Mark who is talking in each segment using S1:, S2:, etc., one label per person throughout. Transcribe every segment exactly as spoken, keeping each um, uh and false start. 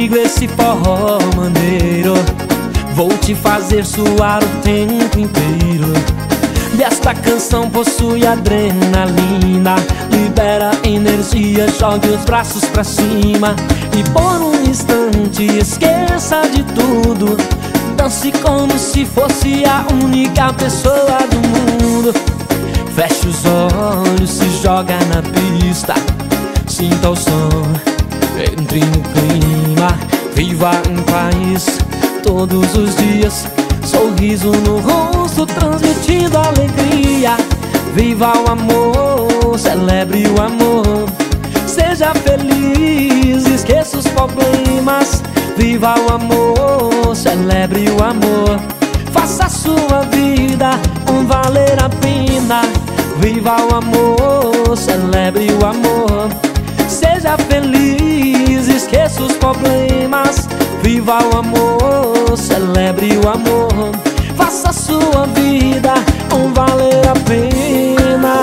S1: comigo esse forró maneiro. Vou te fazer suar o tempo inteiro. E esta canção possui adrenalina, libera energia, jogue os braços pra cima. E por um instante esqueça de tudo, dance como se fosse a única pessoa do mundo. Feche os olhos, se joga na pista, sinta o som, entre no clima. Viva em paz todos os dias, sorriso no rosto transmitindo alegria. Viva o amor, celebre o amor, seja feliz, esqueça os problemas. Viva o amor, celebre o amor, faça a sua vida um valer a pena. Viva o amor, celebre o amor, seja feliz, esqueça os problemas. Viva o amor, celebre o amor, faça a sua vida um valer a pena.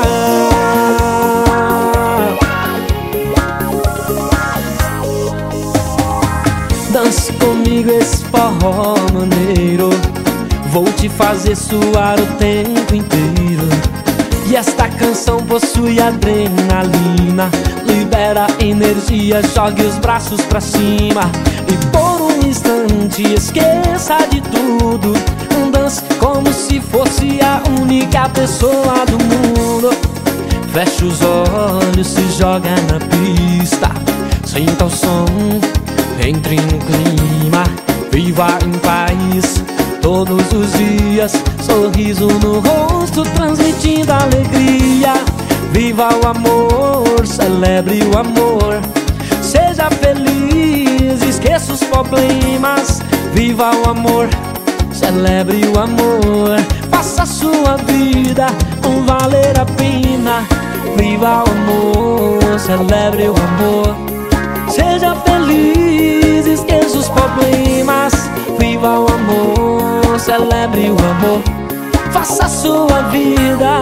S1: Dance comigo esse forró maneiro. Vou te fazer suar o tempo inteiro. E esta canção possui adrenalina, libera energia, jogue os braços pra cima. E por um instante esqueça de tudo, dance como se fosse a única pessoa do mundo. Feche os olhos, se joga na pista, sinta o som, entre no clima. Viva em paz todos os dias, sorriso no rosto transmitindo alegria. Viva o amor, celebre o amor, seja feliz, esqueça os problemas. Viva o amor, celebre o amor, faça a sua vida um valer a pena. Viva o amor, celebre o amor, seja feliz, esqueça os problemas. Viva o amor, celebre o amor, faça a sua vida.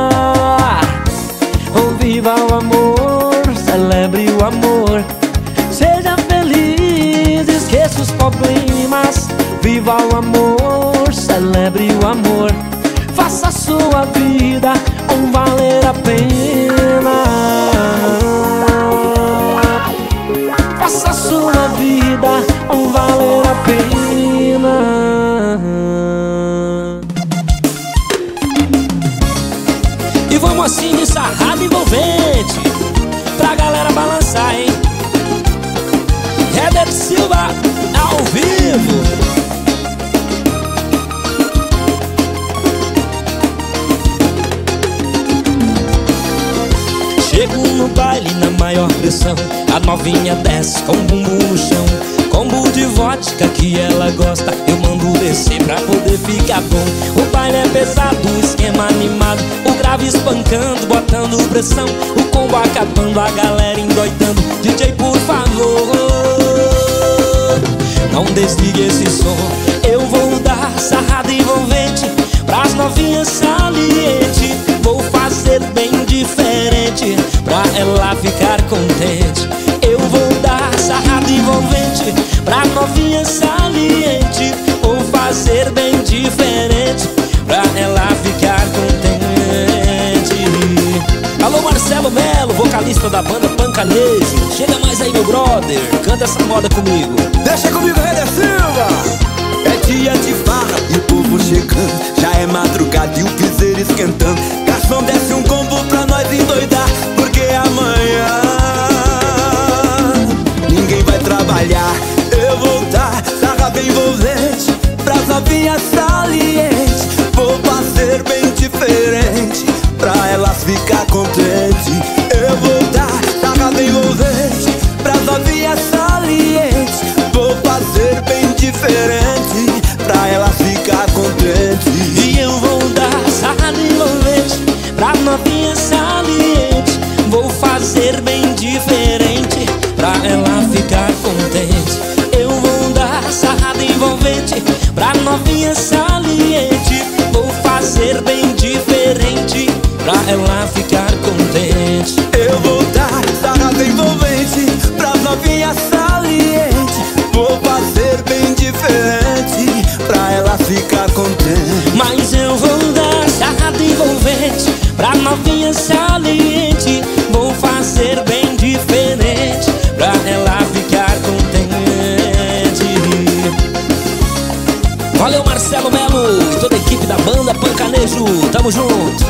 S1: Oh, viva o amor, celebre o amor, seja feliz, esqueça os problemas. Viva o amor, celebre o amor, faça a sua vida um valer a pena. Faça a sua vida um valer a pena. E vamos assim de sarrada envolvente, pra galera balançar, hein? Heber Silva ao vivo. Chego no baile na maior pressão, a novinha desce com o bumbum no chão. Combo de vodka que ela gosta, eu mando descer pra poder ficar bom. O baile é pesado, o esquema animado, o grave espancando, botando pressão. O combo acabando, a galera endoidando. D J, por favor, não desligue esse som. Eu vou dar sarrada envolvente pras novinhas saliente. Vou fazer bem diferente pra ela ficar contente. Eu vou dar sarrada envolvente pra novinha saliente. Vou fazer bem diferente pra ela ficar contente. Alô, Marcelo Melo, vocalista da banda Pancanejo. Chega mais aí, meu brother, canta essa moda comigo.
S2: Deixa comigo, Heber Silva. É dia de farra e o povo chegando, já é madrugada e o piseiro esquentando. Garçom, desce um combo pra nós endoidar, porque amanhã ninguém vai trabalhar. Eu vou dar sarrada envolvente pras novinhas salientes. Vou fazer bem diferente pra elas ficar contentes. Eu vou dar sarrada envolvente pras novinhas salientes. Vou fazer bem diferente pra elas ficar contentes.
S1: E eu vou dar sarrada envolvente pra novinha saliente. Vou fazer bem diferente pra ela ficar contente. Eu vou dar sarrada envolvente pra novinha saliente. Vou fazer bem diferente pra ela ficar contente.
S2: Eu vou dar sarrada envolvente pra novinha saliente. Vou
S1: Valeu, Marcelo Melo e toda a equipe da banda Pancanejo, tamo junto.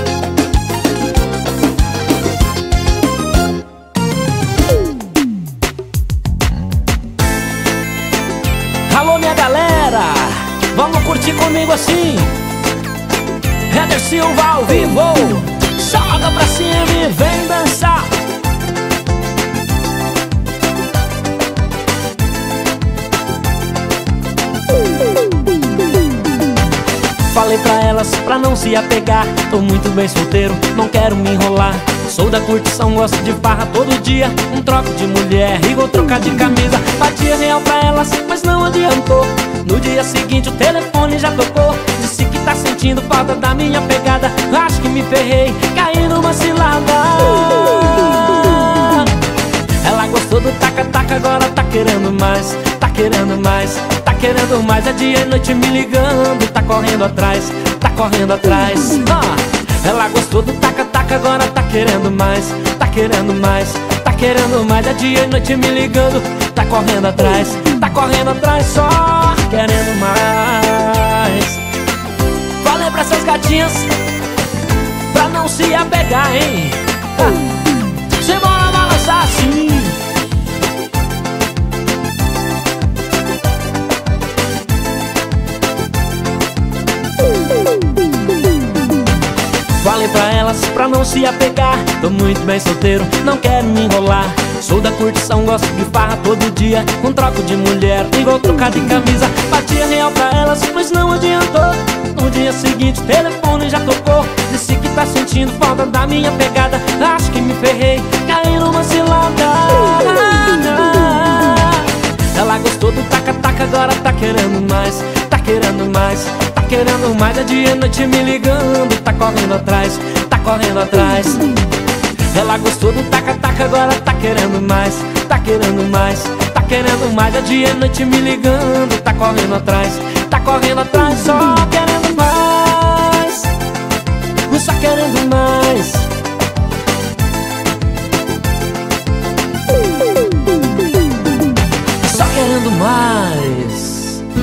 S1: Alô, minha galera, vamos curtir comigo assim. Éder Silva ao vivo, joga pra cima e vem dançar. Falei pra elas pra não se apegar, tô muito bem solteiro, não quero me enrolar. Sou da curtição, gosto de farra todo dia, um troco de mulher e vou trocar de camisa. Batia real pra elas, mas não adiantou. No dia seguinte o telefone já tocou. Disse que tá sentindo falta da minha pegada. Acho que me ferrei, caí numa cilada. Ela gostou do taca-taca, agora tá querendo mais. Tá querendo mais, tá querendo mais. É dia e noite me ligando, tá correndo atrás, tá correndo atrás. ah. Ela gostou do taca-taca, agora tá querendo mais. Tá querendo mais, tá querendo mais. É dia e noite me ligando, tá correndo atrás, tá correndo atrás, só querendo mais. Falei pra essas gatinhas pra não se apegar, hein? ah. Cê bora balançar assim. Falei pra elas pra não se apegar, tô muito bem solteiro, não quero me enrolar. Sou da curtição, gosto de farra todo dia, um troco de mulher e vou trocar de camisa. Batia real pra elas, mas não adiantou. No dia seguinte o telefone já tocou. Disse que tá sentindo falta da minha pegada. Acho que me ferrei, caí numa cilada. Ela gostou do taca-taca, agora tá querendo mais. Tá querendo mais, tá querendo mais. É dia e noite me ligando, tá correndo atrás, tá correndo atrás. Ela gostou do taca-taca, agora tá querendo mais. Tá querendo mais, tá querendo mais. É dia e noite me ligando, tá correndo atrás, tá correndo atrás. Só querendo mais, só querendo mais. Só querendo mais.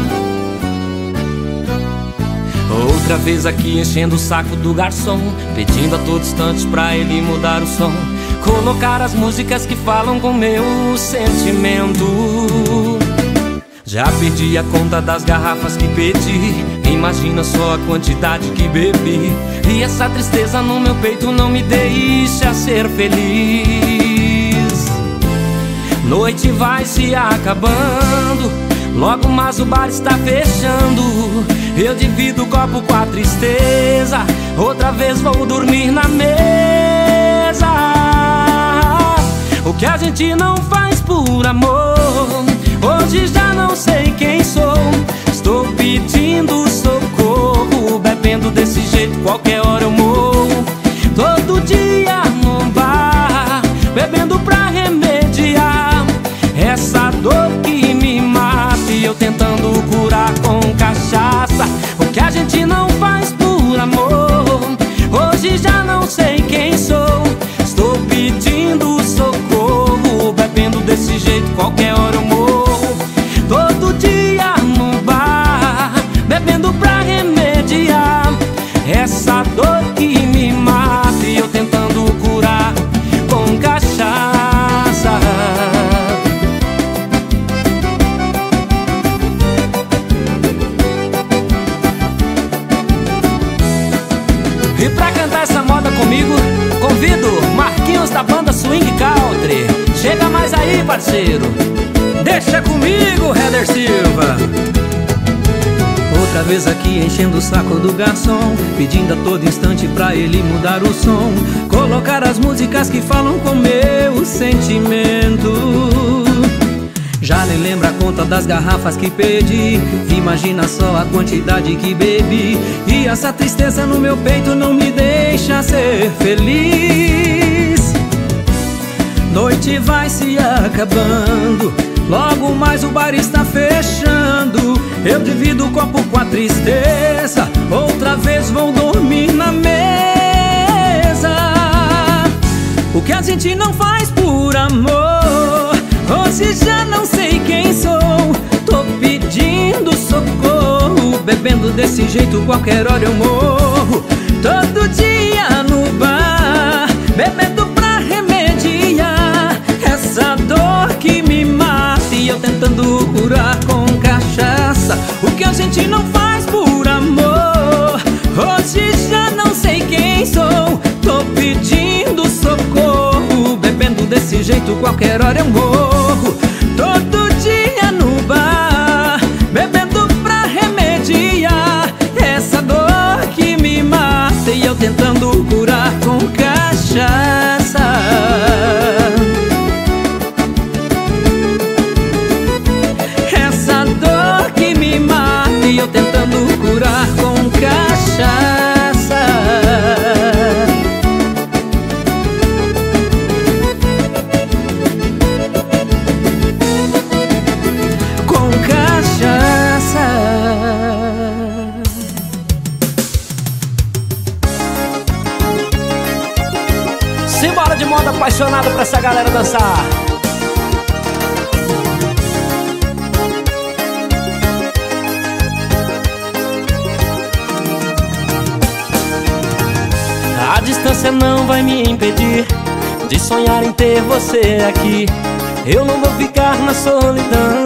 S1: Outra vez aqui enchendo o saco do garçom, pedindo a todo instante pra ele mudar o som, colocar as músicas que falam com meu sentimento. Já perdi a conta das garrafas que pedi, imagina só a quantidade que bebi. E essa tristeza no meu peito não me deixa ser feliz. Noite vai se acabando, logo mais o bar está fechando. Eu divido o copo com a tristeza, outra vez vou dormir na mesa. O que a gente não faz por amor, hoje já não sei quem sou. Estou pedindo socorro, bebendo desse jeito qualquer hora eu morro. Todo dia no bar, bebendo pra remediar essa dor que me mata, e eu tentando curar com cachaça. O que a gente não faz por amor, hoje já não sei quem sou. Estou pedindo socorro, bebendo desse jeito qualquer hora eu morro. Todo dia no bar, bebendo pra remediar essa dor que me mata, e eu tentando curar com cachaça. E pra cantar essa moda comigo, convido Marquinhos da banda Swing Country. Chega mais aí, parceiro. Deixa comigo, Éder Silva.
S3: Outra vez aqui enchendo o saco do garçom, pedindo a todo instante pra ele mudar o som, colocar as músicas que falam com meu sentimento. Já nem lembra a conta das garrafas que pedi, imagina só a quantidade que bebi. E essa tristeza no meu peito não me deixa ser feliz. Noite vai se acabando, logo mais o bar está fechando. Eu divido o copo com a tristeza, outra vez vou dormir na mesa. O que a gente não faz por amor, hoje já não sei quem sou. Tô pedindo socorro, bebendo desse jeito, qualquer hora eu morro. Todo dia no bar, bebendo pra remediar essa dor que me mata, e eu tentando curar com cachaça o que a gente não faz por amor. Hoje já não sei quem sou, tô pedindo socorro. Bebendo desse jeito, qualquer hora eu morro. Todo dia no bar, bebendo pra remediar essa dor que me mata, e eu tentando curar com cachaça. Essa dor que me mata, e eu tentando curar com cachaça. Com cachaça.
S1: Simbora de moda apaixonada pra essa galera dançar. A distância não vai me impedir de sonhar em ter você aqui. Eu não vou ficar na solidão.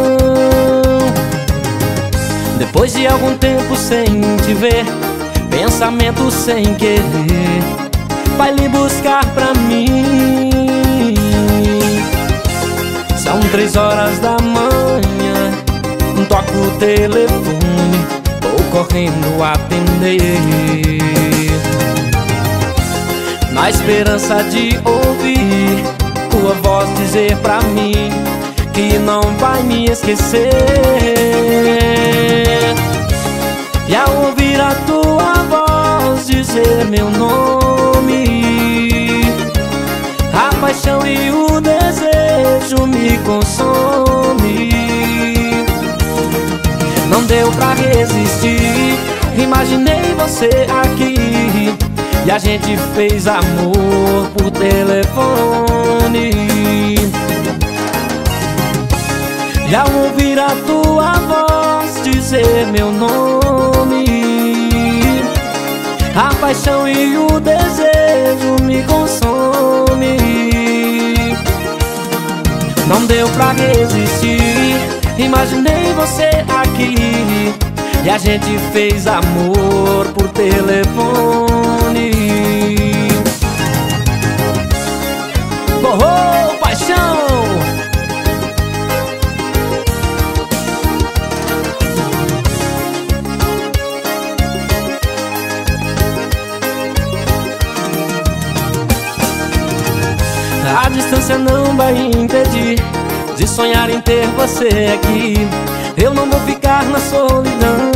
S1: Depois de algum tempo sem te ver, pensamento sem querer vai lhe buscar pra mim. São três horas da manhã, toco o telefone, vou correndo atender, na esperança de ouvir tua voz dizer pra mim que não vai me esquecer. E ao ouvir a tua voz dizer meu nome, a paixão e o desejo me consome. Não deu pra resistir, imaginei você aqui, e a gente fez amor por telefone. E ao ouvir a tua voz dizer meu nome, a paixão e o desejo me consome. Não deu pra resistir, imaginei você aqui, e a gente fez amor por telefone. Oh, oh, paixão! A distância não vai impedir de sonhar em ter você aqui. Eu não vou ficar na solidão.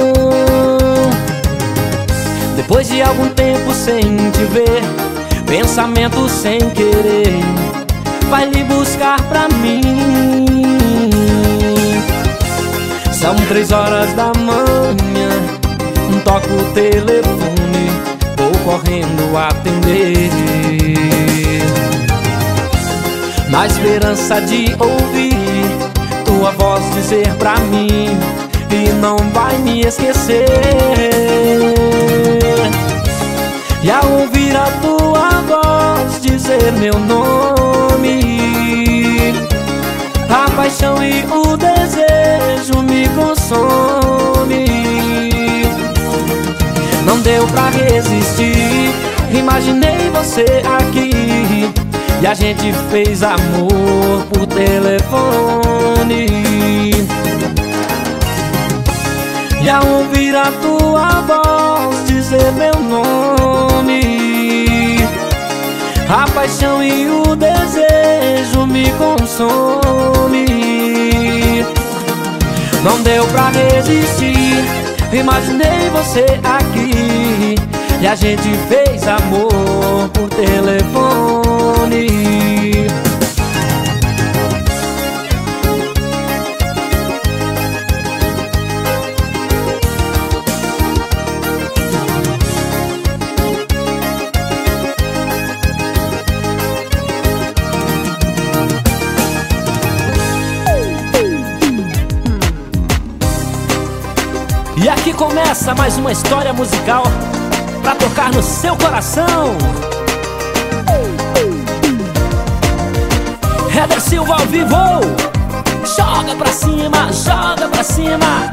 S1: Depois de algum tempo sem te ver, pensamento sem querer vai lhe buscar pra mim. São três horas da manhã, toco o telefone, vou correndo atender, na esperança de ouvir tua voz dizer pra mim que não vai me esquecer. E ao ouvir a tua voz dizer meu nome, a paixão e o desejo me consome. Não deu pra resistir, imaginei você aqui, e a gente fez amor por telefone. E ao ouvir a tua voz dizer meu nome, a paixão e o desejo me consome. Não deu pra resistir, imaginei você aqui, e a gente fez amor por telefone. aqui começa mais uma história musical pra tocar no seu coração. Heber Silva ao vivo. Joga pra cima, joga pra cima.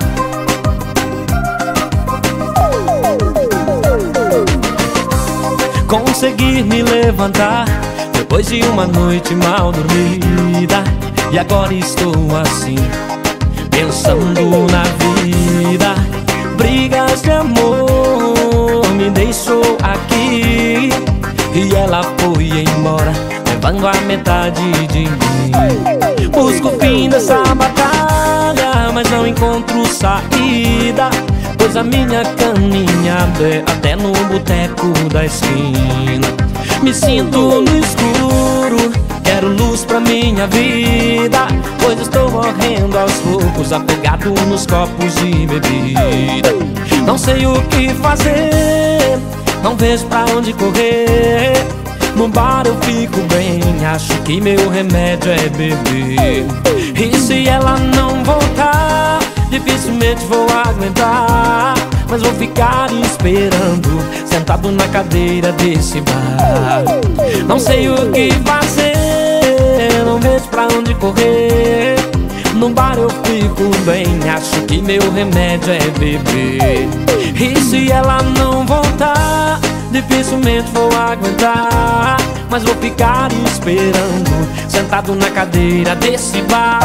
S1: Consegui me levantar depois de uma noite mal dormida, e agora estou assim, pensando na vida. Brigas de amor me deixou aqui, e ela foi embora, levando a metade de mim. Busco o fim dessa batalha, mas não encontro saída, pois a minha caminhada é até no boteco da esquina. Me sinto no escuro, quero luz pra minha vida, pois estou morrendo aos poucos, apegado nos copos de bebida. Não sei o que fazer, não vejo pra onde correr. No bar eu fico bem, acho que meu remédio é beber. E se ela não voltar, dificilmente vou aguentar, mas vou ficar esperando, sentado na cadeira desse bar. Não sei o que fazer, não vejo pra onde correr. No bar eu fico bem, acho que meu remédio é beber. E se ela não voltar, dificilmente vou aguentar, mas vou ficar esperando, sentado na cadeira desse bar.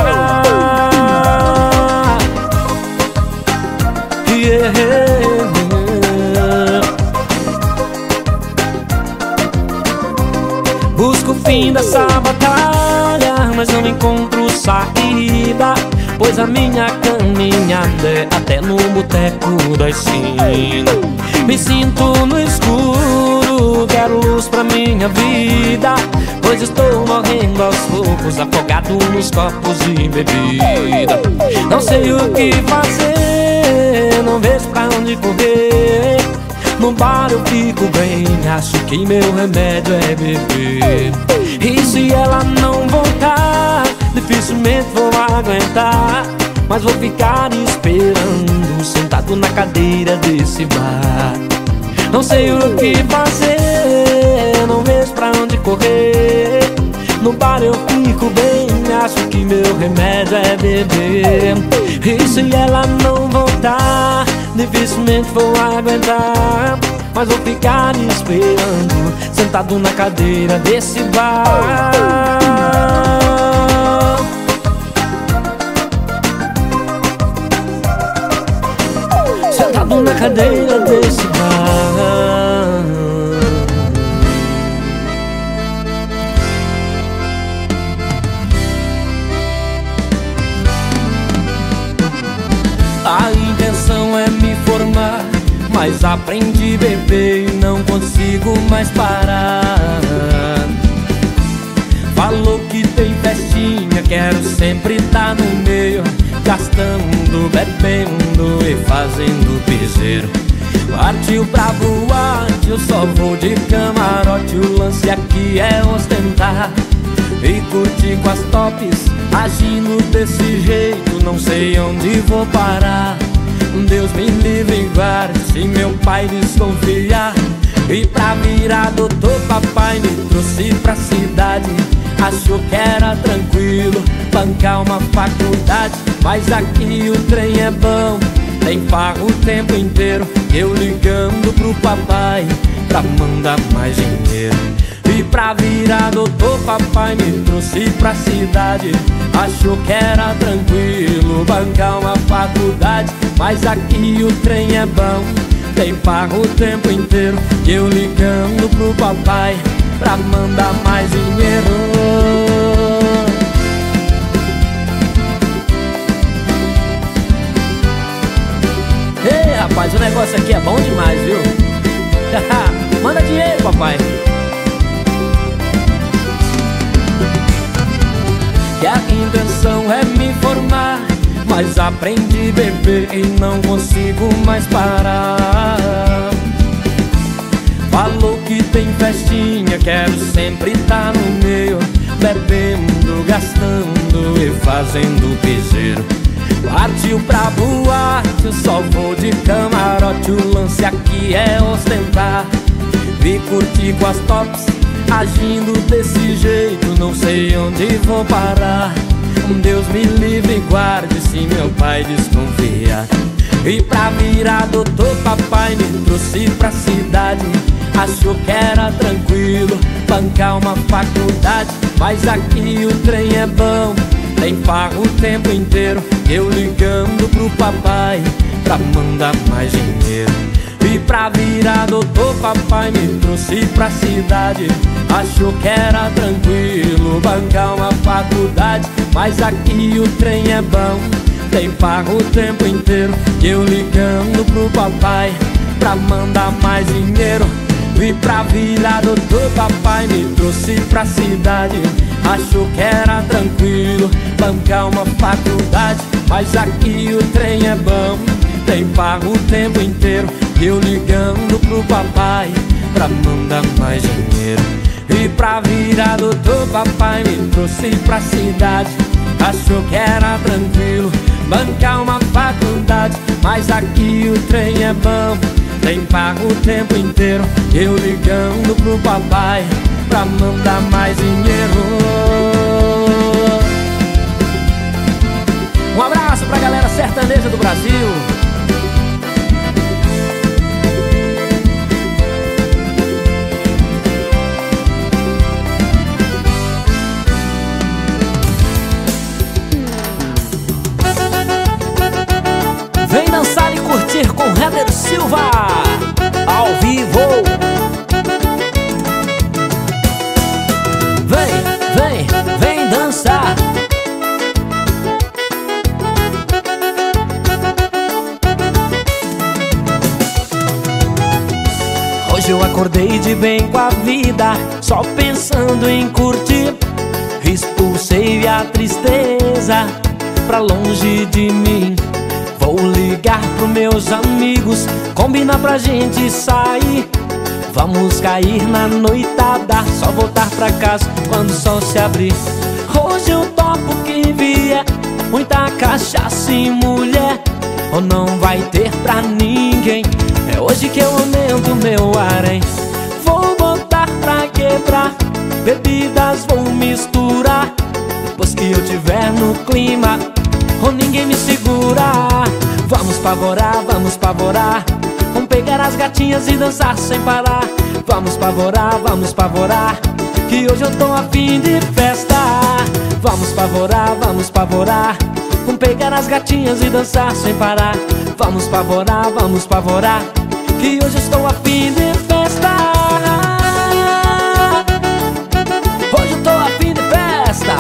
S1: Yeah. Busco o fim dessa batalha, mas não encontro saída, pois a minha caminhada é até no boteco da esquina. Me sinto no escuro, quero luz pra minha vida, pois estou morrendo aos poucos, afogado nos copos de bebida. Não sei o que fazer, não vejo pra onde correr. No bar eu fico bem, acho que meu remédio é beber. E se ela não voltar, dificilmente vou aguentar, mas vou ficar esperando, sentado na cadeira desse bar. Não sei o que fazer, não vejo pra onde correr. No bar eu fico bem, acho que meu remédio é beber. E se ela não voltar, dificilmente vou aguentar, mas vou ficar esperando, sentado na cadeira desse bar. Sentado na cadeira desse bar. A intenção é me formar, mas aprendi a beber e não consigo mais parar. Falou que tem festinha, quero sempre estar no meio, gastando, bebendo e fazendo piseiro. Partiu pra boate, eu só vou de camarote, o lance aqui é ostentar e curtir com as tops, agindo desse jeito, não sei onde vou parar. Deus me livre e guarde se meu pai desconfiar. E pra virar doutor, papai me trouxe pra cidade, achou que era tranquilo bancar uma faculdade, mas aqui o trem é bom, tem farra o tempo inteiro. Eu ligando pro papai pra mandar mais dinheiro. E pra virar doutor, papai me trouxe pra cidade, achou que era tranquilo bancar uma faculdade, mas aqui o trem é bom, tem farra o tempo inteiro. Eu ligando pro papai pra mandar mais dinheiro. Ei, rapaz, o negócio aqui é bom demais, viu? Manda dinheiro, papai. Que a intenção é me formar, mas aprendi a beber e não consigo mais parar. Falou que tem festinha, quero sempre estar no meio, bebendo, gastando e fazendo piseiro. Partiu pra boate, eu só vou de camarote. O lance aqui é ostentar. Vi curtir com as tops, agindo desse jeito, não sei onde vou parar. Deus me livre e guarde se meu pai desconfia. E pra virar doutor, papai me trouxe pra cidade. Achou que era tranquilo bancar uma faculdade, mas aqui o trem é bom, tem pago o tempo inteiro. Eu ligando pro papai pra mandar mais dinheiro. E pra virar doutor, papai me trouxe pra cidade. Achou que era tranquilo bancar uma faculdade, mas aqui o trem é bom, tem pago o tempo inteiro. Eu ligando pro papai pra mandar mais dinheiro. E pra virar doutor, papai me trouxe pra cidade. Achou que era tranquilo bancar uma faculdade, mas aqui o trem é bom, tem pago o tempo inteiro. Eu ligando pro papai pra mandar mais dinheiro. E pra virar doutor, papai me trouxe pra cidade. Achou que era tranquilo bancar uma faculdade, mas aqui o trem é bom, tem pago o tempo inteiro. Eu ligando pro papai pra mandar mais dinheiro. Um abraço pra galera sertaneja do Brasil. Vem dançar e curtir com Heather Silva ao vivo. Vem, vem, vem dançar. Hoje eu acordei de bem com a vida, só pensando em curtir. Expulsei a tristeza pra longe de mim. Vou ligar pros meus amigos, combinar pra gente sair. Vamos cair na noitada, só voltar pra casa quando o sol se abrir. Hoje eu topo que vier, muita cachaça e mulher, ou não vai ter pra ninguém. É hoje que eu aumento meu harém. Vou botar pra quebrar, bebidas vou misturar. Depois que eu tiver no clima, ou ninguém me segura. Vamos pavorar, vamos pavorar. Vamos pegar as gatinhas e dançar sem parar. Vamos pavorar, vamos pavorar, que hoje eu tô a fim de festa. Vamos pavorar, vamos pavorar. Vamos pegar as gatinhas e dançar sem parar. Vamos pavorar, vamos pavorar, que hoje eu estou a fim de festa. Hoje eu tô a fim de festa.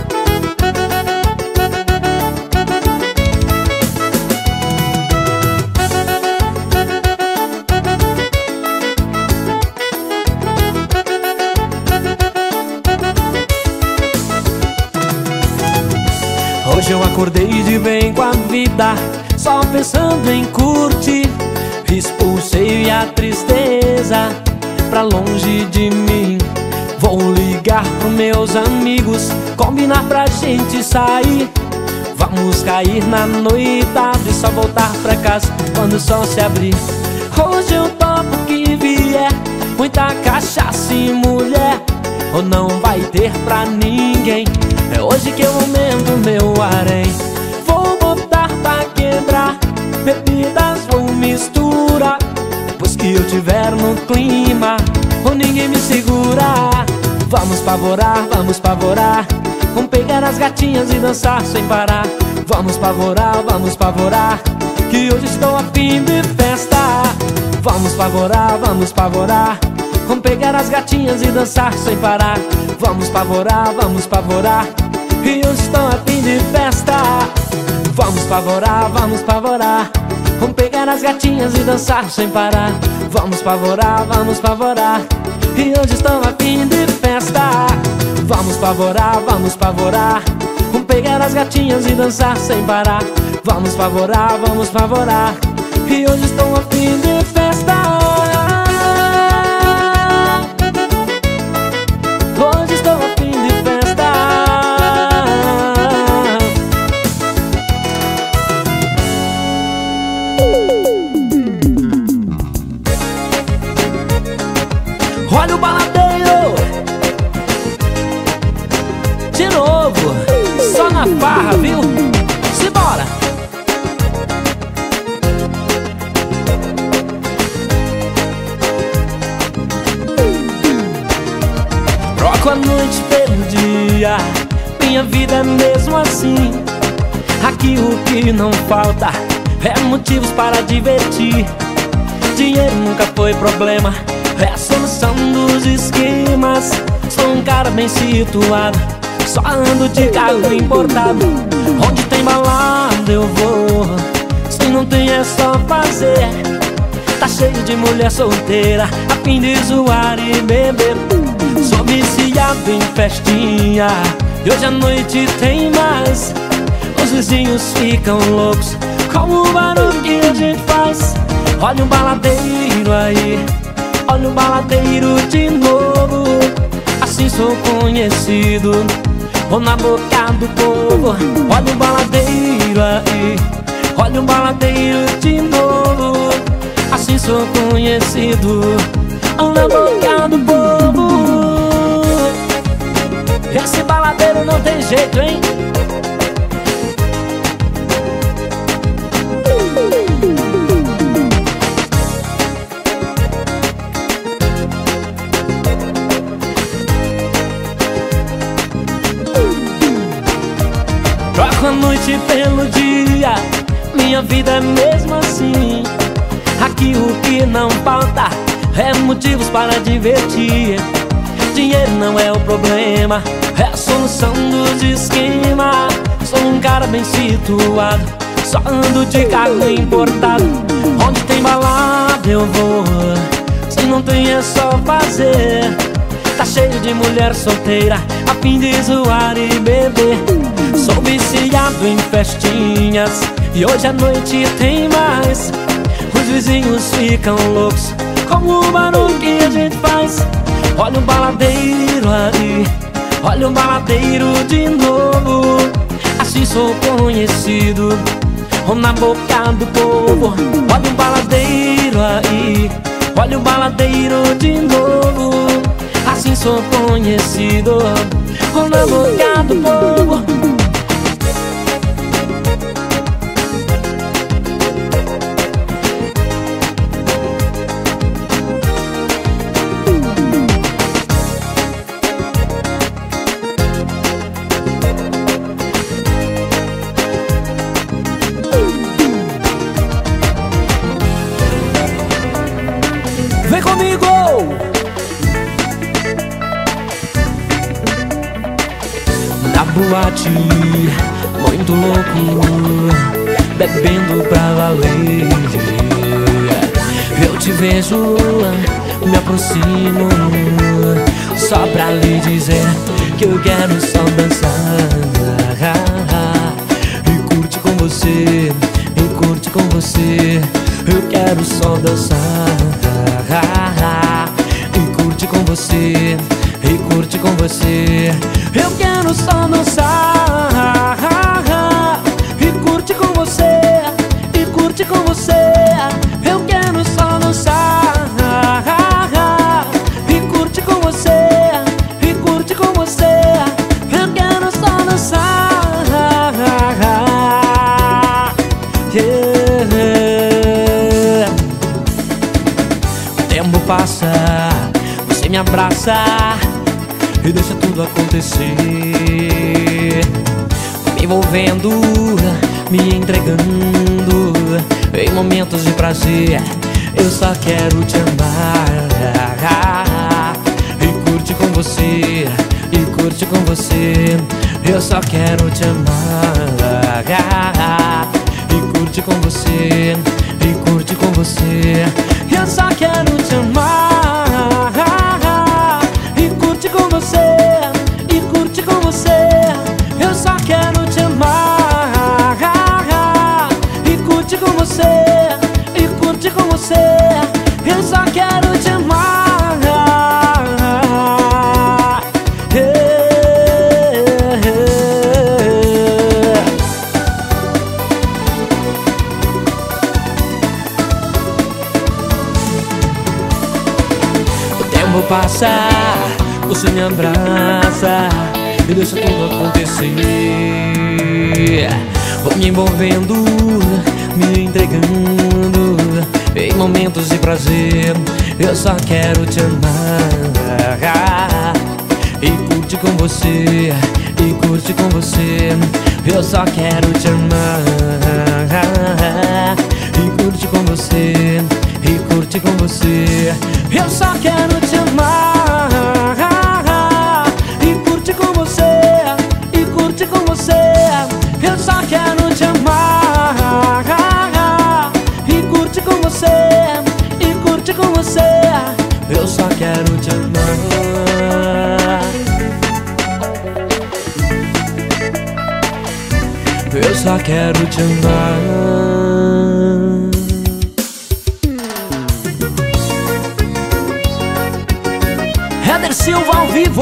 S1: Hoje eu acordei de bem com a vida, só pensando em curtir. Expulsei a tristeza pra longe de mim. Vou ligar pros meus amigos, combinar pra gente sair. Vamos cair na noitada e só voltar pra casa quando o sol se abrir. Hoje eu topo que vier, muita cachaça e mulher, ou não vai ter pra ninguém. É hoje que eu aumento meu harém. Vou botar pra quebrar, bebidas vou misturar. Depois que eu tiver no clima, ou ninguém me segura. Vamos pavorar, vamos pavorar. Vamos pegar as gatinhas e dançar sem parar. Vamos pavorar, vamos pavorar, que hoje estou a fim de festa. Vamos pavorar, vamos pavorar. Vamos pegar as gatinhas e dançar sem parar. Vamos pavorar, vamos pavorar, que hoje estou a fim de festa. Vamos pavorar, vamos pavorar. Vamos pegar as gatinhas e dançar sem parar. Vamos pavorar, vamos pavorar, que hoje estou a fim de festa. Vamos pavorar, vamos pavorar. Vamos pegar as gatinhas e dançar sem parar. Vamos pavorar, vamos pavorar, que hoje estou a fim de festa. Hoje estou a fim de festa. a noite pelo dia, minha vida é mesmo assim. Aqui o que não falta é motivos para divertir. Dinheiro nunca foi problema, é a solução dos esquemas. Sou um cara bem situado, só ando de carro importado. Onde tem balada eu vou, se não tem é só fazer. Tá cheio de mulher solteira, a fim de zoar e beber. Sou viciado em festinha, e hoje à noite tem mais. Os vizinhos ficam loucos com o barulho que a gente faz. Olha um baladeiro aí, olha um baladeiro de novo. Assim sou conhecido, vou na boca do povo. Olha um baladeiro aí, olha um baladeiro de novo. Assim sou conhecido, vou na boca do povo. Esse baladeiro não tem jeito, hein? Troco a noite pelo dia, minha vida é mesmo assim. Aqui o que não falta é motivos para divertir. Dinheiro não é o problema, é a solução dos esquemas. Sou um cara bem situado, só ando de carro importado. Onde tem balada eu vou, se não tem é só fazer. Tá cheio de mulher solteira, a fim de zoar e beber. Sou viciado em festinhas, e hoje à noite tem mais. Os vizinhos ficam loucos com o barulho que a gente faz. Olha um baladeiro aí, olha um baladeiro de novo. Assim sou conhecido, vou na boca do povo. Olha um baladeiro aí, olha um baladeiro de novo. Assim sou conhecido, vou na boca do povo. Vem comigo! Na boate, muito louco, bebendo pra valer. Eu te vejo, me aproximo, só pra lhe dizer que eu quero só dançar e curte com você, e curte com você. Eu quero só dançar e curte com você, e curte com você. Eu quero só dançar e curte com você, e curte com você. Eu quero só dançar e curte com você, e curte com você. Eu quero só dançar, yeah. O tempo passa, você me abraça e deixa tudo acontecer, me envolvendo, me entregando em momentos de prazer. Eu só quero te amar e curte com você, e curte com você. Eu só quero te amar e curte com você, e curte com você. Eu só quero te amar e curte com você, e curte com você. Eu só quero te amar e curte com você, e curte com você. Eu só quero te amar, yeah. O tempo passa, você me abraça e deixa tudo acontecer. Vou me envolvendo, me entregando em momentos de prazer. Eu só quero te amar e curte com você, e curte com você. Eu só quero te amar e curte com você, e curte com você. Eu só quero te amar e curte com você, e curte com você. Eu só quero te amar e curte com você, e curte com você. Eu só quero te amar. Eu só quero te amar. Éder Silva ao vivo.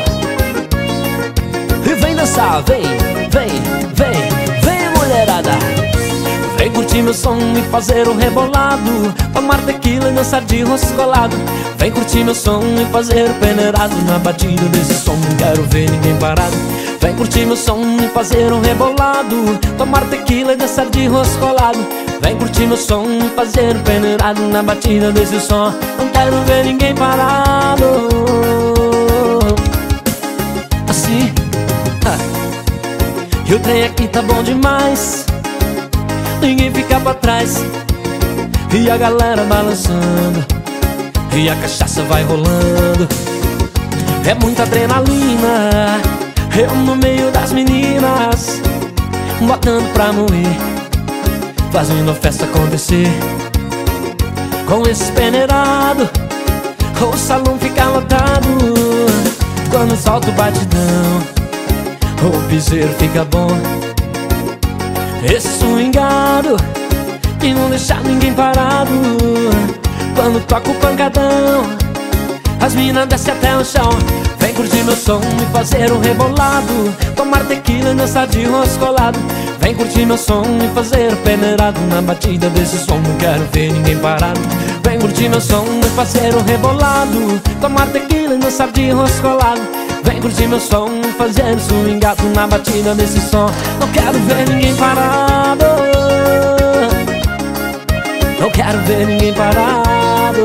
S1: E vem dançar, vem, vem, vem, vem mulherada. Vem curtir meu som e fazer um rebolado, tomar tequila e dançar de rosto colado. Vem curtir meu som e fazer peneirado na batida desse som, não quero ver ninguém parado. Vem curtir meu som e fazer um rebolado, tomar tequila e dançar de rosto colado. Vem curtir meu som e fazer peneirado na batida desse som, não quero ver ninguém parado. Assim, ah. E o trem aqui tá bom demais, ninguém fica pra trás, e a galera balançando, e a cachaça vai rolando. É muita adrenalina, eu no meio das meninas, botando pra moer, fazendo a festa acontecer. Com esse peneirado, o salão fica lotado. Quando solta o batidão, o piseiro fica bom. Esse swingado que não deixa ninguém parado. Quando toca o pancadão, as minas descem até o chão. Vem curtir meu som e fazer um rebolado, tomar tequila e dançar de rosto colado. Vem curtir meu som e fazer peneirado na batida desse som, não quero ver ninguém parado. Vem curtir meu som e fazer um rebolado, tomar tequila e dançar de rosto colado. Vem curtir meu som e fazer swingado na batida desse som, não quero ver ninguém parado. Não quero ver ninguém parado.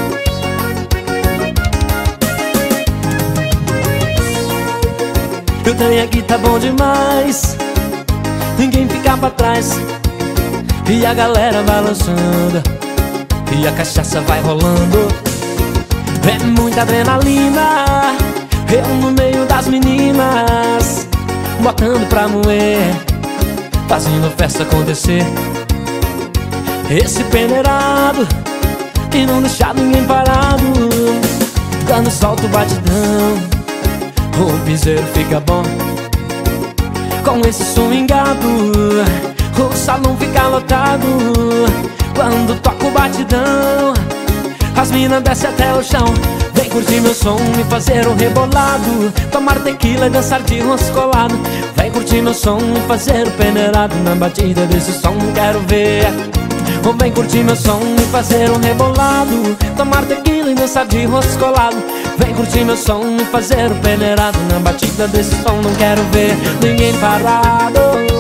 S1: O trem aqui tá bom demais, ninguém fica pra trás, e a galera balançando, e a cachaça vai rolando. É muita adrenalina, eu no meio das meninas, botando pra moer, fazendo a festa acontecer. Esse peneirado que não deixa ninguém parado. Quando solta o batidão, o piseiro fica bom. Com esse swingado, o salão fica lotado. Quando toca o batidão, as minas descem até o chão. Vem curtir meu som e fazer um rebolado, tomar tequila e dançar de rosto colado. Vem curtir meu som e fazer o peneirado na batida desse som, não quero ver. Ou vem curtir meu som e fazer um rebolado, tomar tequila e dançar de rosto colado. Vem curtir meu som e fazer o peneirado na batida desse som, não quero ver ninguém parado.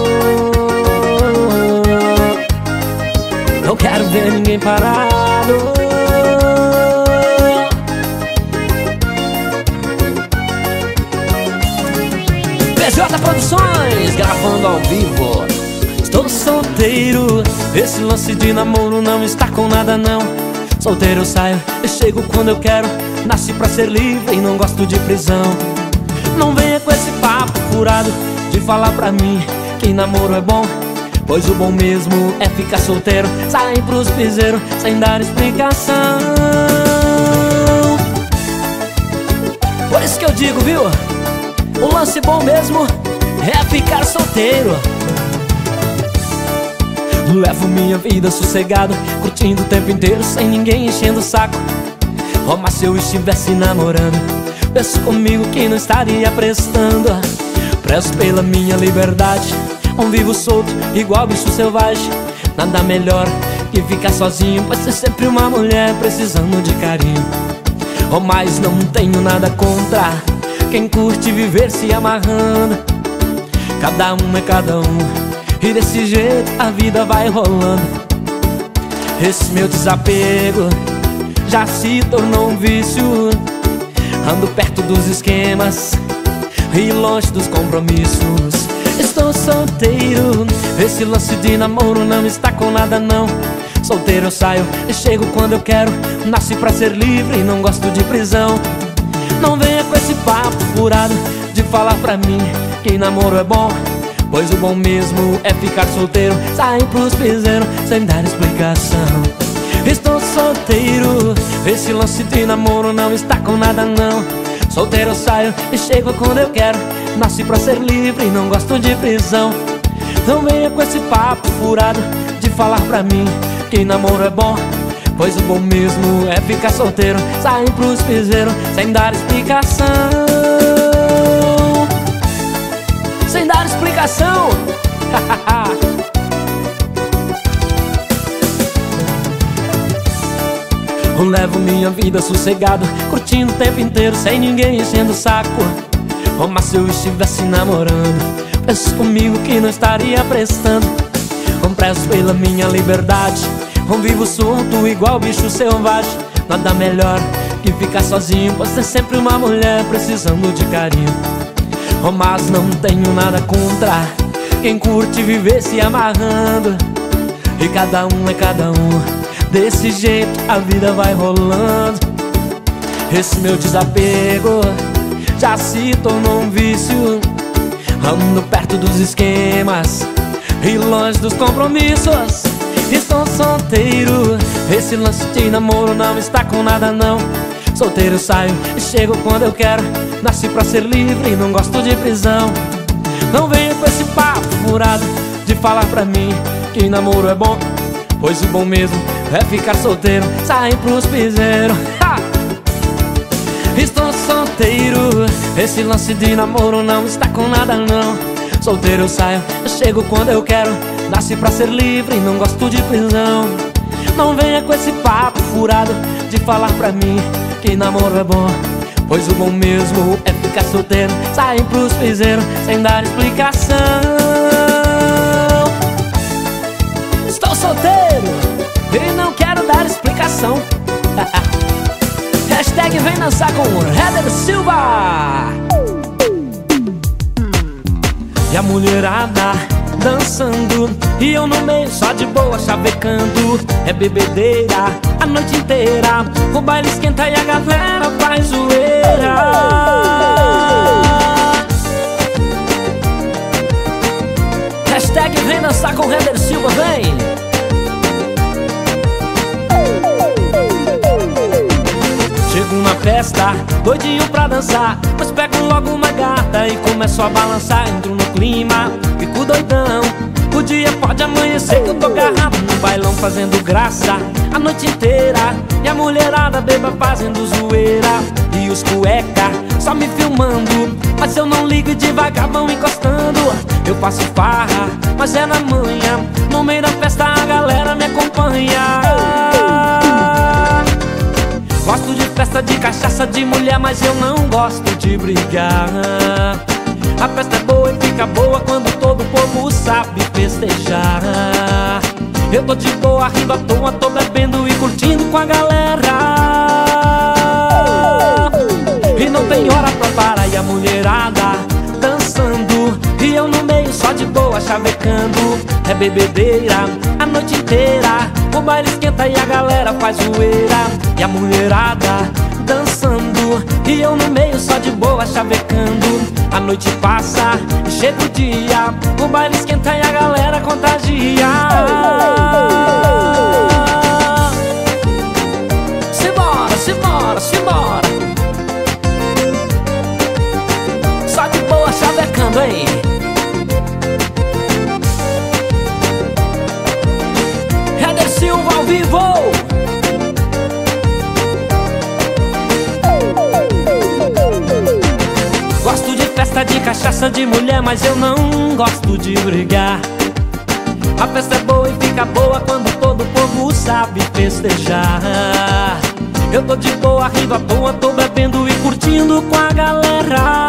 S1: Não quero ver ninguém parado. P J Produções, gravando ao vivo. Estou solteiro, esse lance de namoro não está com nada não. Solteiro eu saio, eu chego quando eu quero, nasci pra ser livre e não gosto de prisão. Não venha com esse papo furado de falar pra mim que namoro é bom, pois o bom mesmo é ficar solteiro, sair pros piseiros sem dar explicação. Por isso que eu digo, viu? O lance bom mesmo é ficar solteiro. Levo minha vida sossegado, curtindo o tempo inteiro sem ninguém enchendo o saco. Oh, mas se eu estivesse namorando, penso comigo que não estaria prestando. Prezo pela minha liberdade, um vivo solto igual bicho selvagem. Nada melhor que ficar sozinho, pois ser sempre uma mulher precisando de carinho. Oh, mas não tenho nada contra quem curte viver se amarrando. Cada um é cada um, e desse jeito a vida vai rolando. Esse meu desapego já se tornou um vício. ando perto dos esquemas e longe dos compromissos. Estou solteiro, esse lance de namoro não está com nada não. Solteiro eu saio e chego quando eu quero, nasci pra ser livre e não gosto de prisão. Não venha com esse papo furado de falar pra mim que namoro é bom, pois o bom mesmo é ficar solteiro, sair pros piseiros sem dar explicação. Estou solteiro, esse lance de namoro não está com nada não. Solteiro eu saio e chego quando eu quero, nasci pra ser livre e não gosto de prisão. Não venha com esse papo furado de falar pra mim que namoro é bom, pois o bom mesmo é ficar solteiro, sair pros piseiros sem dar explicação. Sem dar explicação. Eu levo minha vida sossegado, curtindo o tempo inteiro, sem ninguém enchendo o saco. Oh, mas se eu estivesse namorando, penso comigo que não estaria prestando. Eu prezo pela minha liberdade, eu vivo solto igual bicho selvagem. Nada melhor que ficar sozinho, pois tem sempre uma mulher precisando de carinho. Oh, mas não tenho nada contra quem curte viver se amarrando. E cada um é cada um, desse jeito a vida vai rolando. Esse meu desapego já se tornou um vício, ando perto dos esquemas e longe dos compromissos. Estou solteiro, esse lance de namoro não está com nada não. Solteiro eu saio e chego quando eu quero, nasci pra ser livre e não gosto de prisão. Não venha com esse papo furado de falar pra mim que namoro é bom, pois o bom mesmo é ficar solteiro, sair pros piseiros. Ha! Estou solteiro, esse lance de namoro não está com nada não. Solteiro eu saio, eu chego quando eu quero, nasci pra ser livre e não gosto de prisão. Não venha com esse papo furado de falar pra mim que namoro é bom, pois o bom mesmo é ficar solteiro, sair pros piseiros sem dar explicação. Estou solteiro e não quero dar explicação. Hashtag vem dançar com o Éder Silva. E a mulherada dançando e eu no meio só de boa chavecando. É bebedeira a noite inteira, o baile esquenta e a galera faz zoeira. Hashtag vem dançar com o Éder Silva, vem! Chego na festa, doidinho pra dançar, mas pego logo uma gata e começo a balançar. Entro no clima, fico doidão. O dia pode amanhecer que eu tô agarrado no bailão fazendo graça a noite inteira. E a mulherada beba fazendo zoeira, e os cueca só me filmando, mas eu não ligo e devagar vão encostando. Eu faço farra, mas é na manhã, no meio da festa a galera me acompanha. Gosto de festa, de cachaça, de mulher, mas eu não gosto de brigar. A festa é boa e fica boa quando todo o povo sabe festejar. Eu tô de boa, rindo à toa, tô bebendo e curtindo com a galera. E não tem hora pra parar, e a mulherada dançando e eu no meio só de boa chavecando. É bebedeira a noite inteira, o baile esquenta e a galera faz zoeira. E a mulherada dançando e eu no meio só de boa chavecando. A noite passa e chega o dia, o baile esquenta e a galera contagia. Simbora, simbora, simbora, só de boa chavecando, hein? Éder Silva ao vivo. Gosto de festa, de cachaça, de mulher, mas eu não gosto de brigar. A festa é boa e fica boa quando todo o povo sabe festejar. Eu tô de boa, rindo à toa, tô bebendo e curtindo com a galera.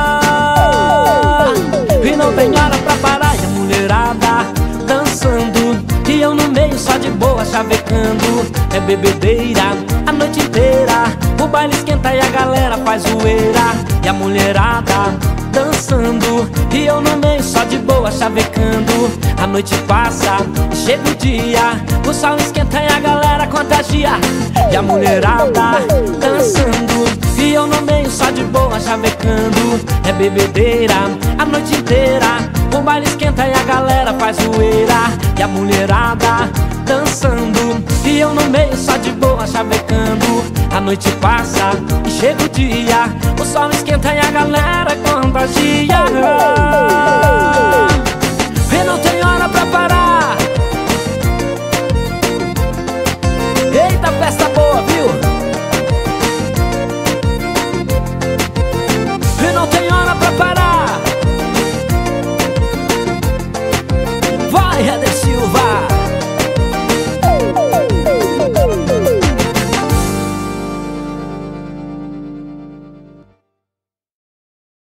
S1: E não tem hora pra parar, e a mulherada dançando e eu no meio só de boa chavecando. É bebedeira a noite inteira, O baile esquenta e a galera faz zoeira, e a mulherada dançando, e eu no meio só de boa chavecando. A noite passa e chega o dia, o sol esquenta e a galera contagia, e a mulherada dançando, e eu no meio só de boa chavecando. É bebedeira a noite inteira, o baile esquenta e a galera faz zoeira, e a mulherada dançando, e eu no meio só de boa chavecando. A noite passa e chega o dia, o sol esquenta e a galera contagia.